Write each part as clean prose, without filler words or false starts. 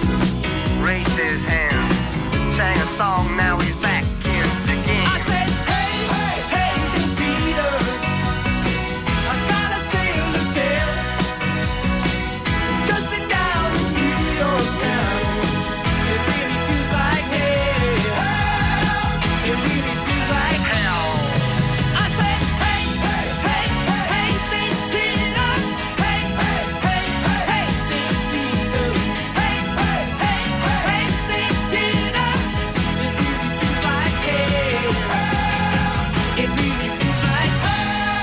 raised his hand, sang a song, now he's back in the game. I said, hey, hey, hey, St. Peter, I got a tale to tell. Just been down in New York town. It really feels like hell. It really feels like hell. I said, hey, hey, hey, hey, St. Peter. Hey, hey, hey, hey, St. Peter. Hey, hey, hey, hey, St. Peter. It really feels like hell. It really feels like hell.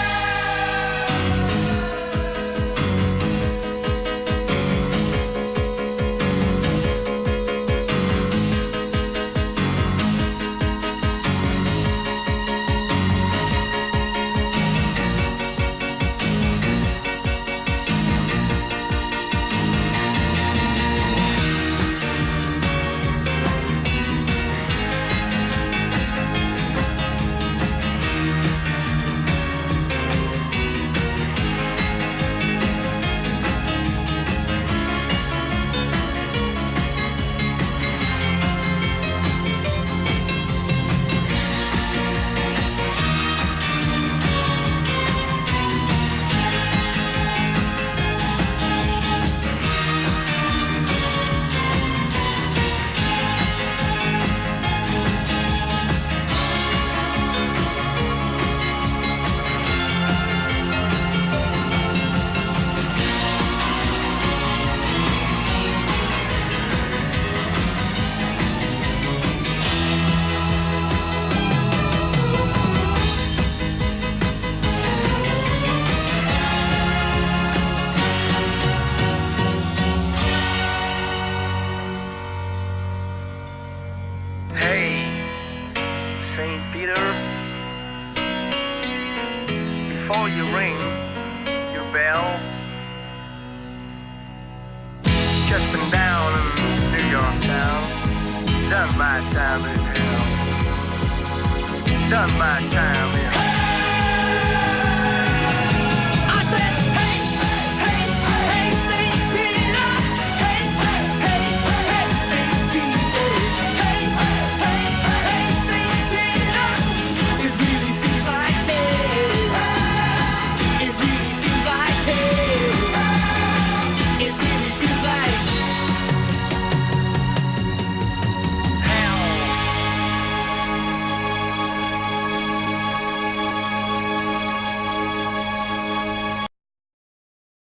Hey, St. Peter, before you ring your bell, just been down in New York town, done my time in hell, done my time in hell.